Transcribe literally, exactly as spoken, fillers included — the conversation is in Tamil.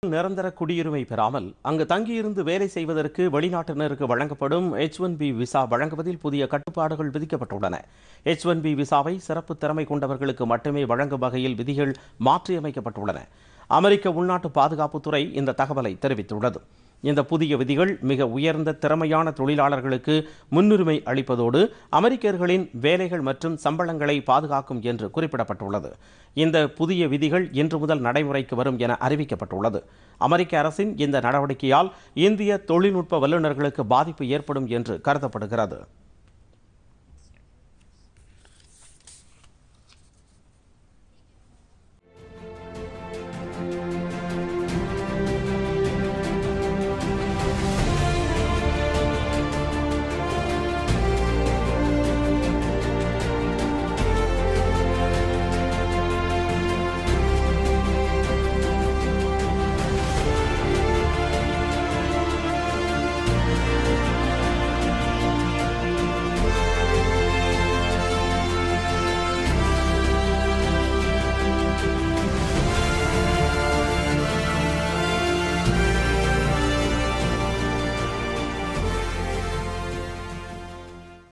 நிரந்தர குடியுரிமை பெறாமல் அங்கு தங்கியிருந்து வேலை செய்வதற்கு வெளிநாட்டினருக்கு வழங்கப்படும் எச் ஒன் பி விசா வழங்குவதில் புதிய கட்டுப்பாடுகள் விதிக்கப்பட்டுள்ளன. எச் ஒன் பி விசாவை சிறப்பு திறமை கொண்டவர்களுக்கு மட்டுமே வழங்கும் வகையில் விதிகள் மாற்றியமைக்கப்பட்டுள்ளன. அமெரிக்க உள்நாட்டு பாதுகாப்புத்துறை இந்த தகவலை தெரிவித்துள்ளது. இந்த புதிய விதிகள் மிக உயர்ந்த திறமையான தொழிலாளர்களுக்கு முன்னுரிமை அளிப்பதோடு அமெரிக்கர்களின் வேலைகள் மற்றும் சம்பளங்களை பாதுகாக்கும் என்று குறிப்பிடப்பட்டுள்ளது. இந்த புதிய விதிகள் இன்று முதல் நடைமுறைக்கு வரும் என அறிவிக்கப்பட்டுள்ளது. அமெரிக்க அரசின் இந்த நடவடிக்கையால் இந்திய தொழில்நுட்ப வல்லுநர்களுக்கு பாதிப்பு ஏற்படும் என்று கருதப்படுகிறது.